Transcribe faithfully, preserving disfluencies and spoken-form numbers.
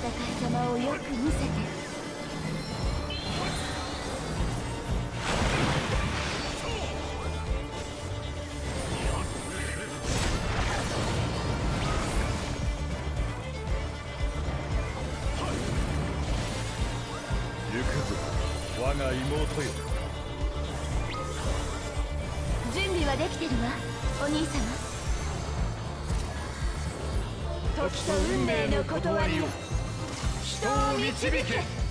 い様をよく見せて。 行くぞ我が妹よ。 準備はできてるわお兄様。時と運命の断りを人を導け。